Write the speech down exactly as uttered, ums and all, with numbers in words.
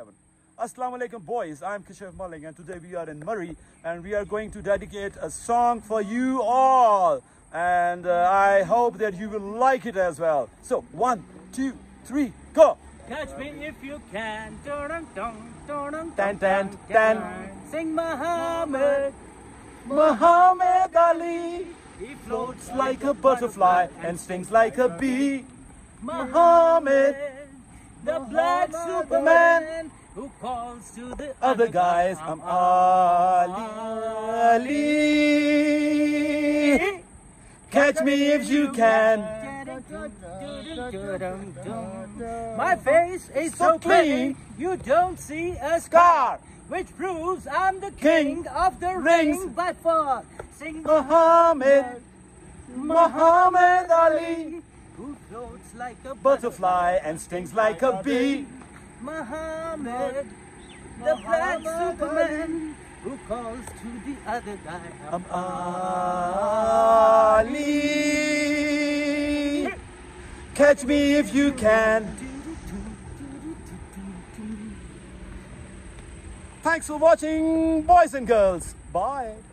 seven. Assalamu alaikum boys, I'm Kashif Malik and today we are in Murree and we are going to dedicate a song for you all, and uh, I hope that you will like it as well. So one, two, three, go! Catch me if you can. Dun, dun, dun, Dun, dun, dun. Sing Muhammad. Muhammad Ali, He floats like a butterfly and stings like a bee. Muhammad, the black Superman, Superman, who calls to the other guys, I'm Ali. Ali. Catch me if you can. My face is so clean, you don't see a scar, which proves I'm the king of the rings by far. Sing Muhammad, Muhammad Ali, who floats like a butterfly and stings like a bee. Muhammad, the black Superman, who calls to the other guy, I'm Ali. Catch me if you can. Thanks for watching, boys and girls. Bye.